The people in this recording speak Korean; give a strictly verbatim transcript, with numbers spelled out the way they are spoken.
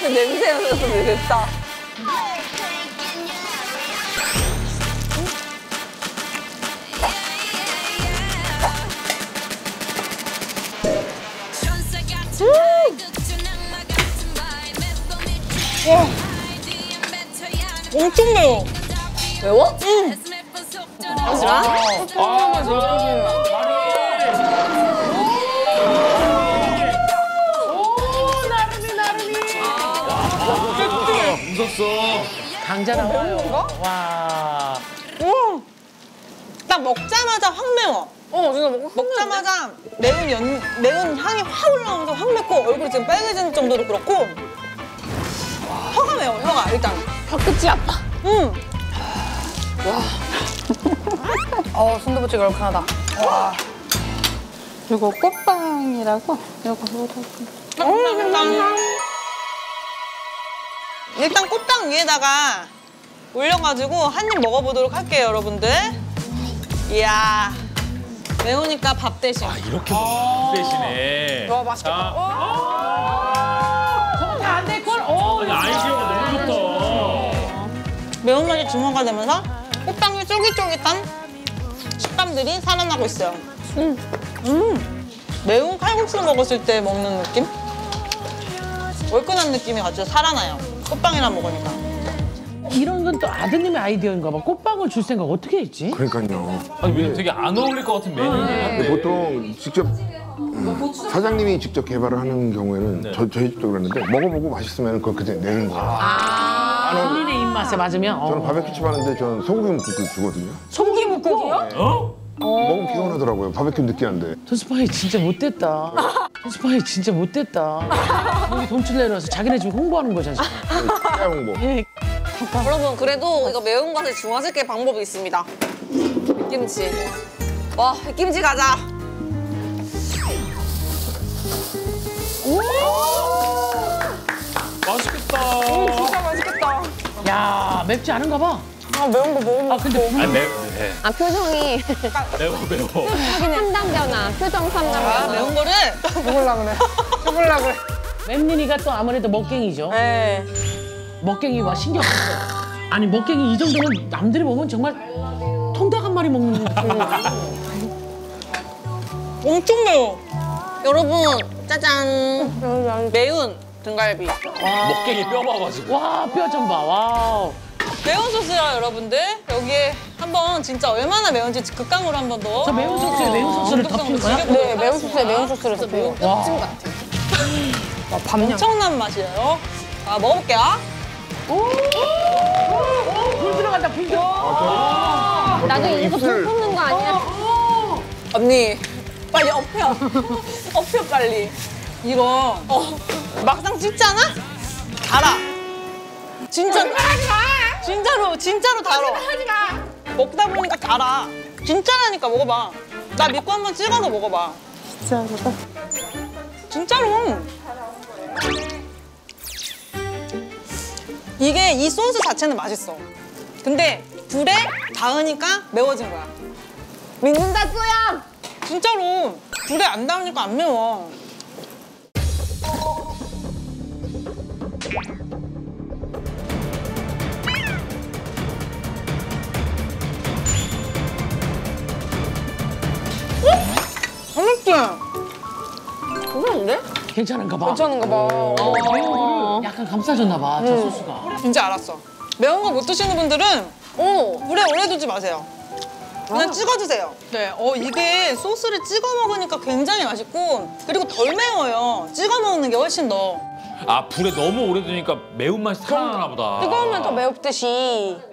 그 냄새여서 되겠다. 와, 엄청 매워. 매워? 응. 잠시만. 아, 저 웃었어. 강자랑 매운 건가? 와. 우와. 딱 먹자마자 확 매워. 어, 진짜 먹고 먹자마자 매운 연, 매운 향이 확 올라오면서 확 맵고 얼굴이 지금 빨개지는 정도로 그렇고 혀가 매워, 혀가 일단. 혀 끝이 아파. 응. 어, 순두부찌개 얼큰하다. 와. 이거 꽃빵이라고? 이거 일단, 일단 꽃빵 위에다가 올려가지고 한 입 먹어보도록 할게요, 여러분들. 이야, 매우니까 밥 대신. 아, 이렇게 먹는 대신에. 와, 맛있겠다. 저거 다 안 될 걸. 어. 아니, 아이디어가 너무 좋다. 매운맛이 중화가 되면서 꽃빵의 쫄깃쫄깃한 식감들이 살아나고 있어요. 음. 음. 매운 칼국수 먹었을 때 먹는 느낌? 얼큰한 느낌이 같이 살아나요. 꽃빵이랑 먹으니까. 이런 건 또 아드님의 아이디어인가 봐. 꽃빵을 줄 생각 어떻게 했지? 그러니까요. 아니, 왜냐면 되게 안 어울릴 것 같은 메뉴인데. 근데 보통 직접 음, 사장님이 직접 개발을 하는 경우에는 네. 저, 저희 집도 그랬는데 먹어보고 맛있으면 그걸 그때 내는 거예요. 아, 본인의 입맛에 맞으면. 어. 저는 바베큐집 하는데 저는 소고기 묵국 주거든요. 소고기 묵국이요? 어? 먹으면 피곤하더라고요. 바베큐 느끼한데. 돈스파이 진짜 못됐다. 돈스파이 진짜 못됐다. 여기 돈줄 내려서 자기네 집 홍보하는 거잖아. 깨 홍보. 예. 여러분, 그래도 이거 매운맛을 중화시킬 방법이 있습니다. 백김치. 와, 백김치 가자. 맛있겠다. 진짜 맛있겠다. 야, 맵지 않은가 봐. 아, 매운 거 먹으면 아, 근데 아니, 매, 네. 아, 표정이 매워, 매워. 삼단 변화, 표정 삼단 아, 변화. 매운 거를 먹으려고 그래. 먹으려고 그래. 맵린이가 또 아무래도 먹갱이죠. 네. 먹갱이와 신경 썼어요. 아니, 먹갱이 이 정도면 남들이 보면 정말 통닭 한 마리 먹는 느낌. 엄청 매워. 여러분, 짜잔. 매운 등갈비. 먹갱이 뼈 봐가지고. 와, 뼈 좀 봐. 와우. 매운 소스야, 여러분들. 여기에 한번 진짜 얼마나 매운지 극강으로 한번 더. 저 매운 소스에 매운 소스를 덮인 거야? 네, 매운 소스에 매운 소스를 덮여요. 와. 찜 같아. 엄청난 맛이에요. 자, 먹어볼게요. 불 들어간다, 불 들어. 나도 이거 불 입술. 뿜는 거 아니야? 언니, 빨리 엎여. 엎여, 빨리. 이거 어, 막상 씹잖아? 달아. 진짜. 진짜로, 진짜로 달아. 먹다 보니까 달아. 진짜라니까 먹어봐. 나 믿고 한번 찍어서 먹어봐. 진짜로. 진짜로. 이게 이 소스 자체는 맛있어. 근데 불에 닿으니까 매워진 거야. 믿는다, 쏘야! 진짜로. 불에 안 닿으니까 안 매워. 맛있지? 괜찮은데? 괜찮은가 봐. 괜찮은가 봐. 매운 거를 약간 감싸줬나 봐, 저 소스가. 이제 알았어. 매운 거 못 드시는 분들은 오! 불에 오래 두지 마세요. 그냥 찍어 드세요. 네, 어 이게 소스를 찍어 먹으니까 굉장히 맛있고 그리고 덜 매워요. 찍어 먹는 게 훨씬 더. 아, 불에 너무 오래 두니까 매운맛이 살아나나 보다. 뜨거우면 더 매웁듯이.